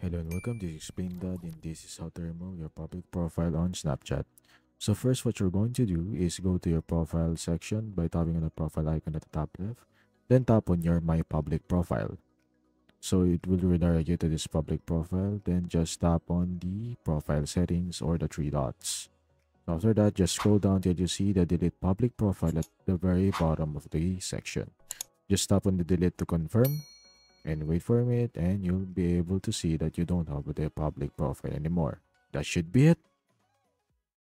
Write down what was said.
Hello and welcome to Explain That, and this is how to remove your public profile on Snapchat. So first, what you're going to do is go to your profile section by tapping on the profile icon at the top left, then tap on your My Public Profile. So it will redirect you to this public profile, then just tap on the profile settings or the three dots. So after that, just scroll down till you see the delete public profile at the very bottom of the section. Just tap on the delete to confirm and wait for a minute, and you'll be able to see that you don't have the public profile anymore. That should be it.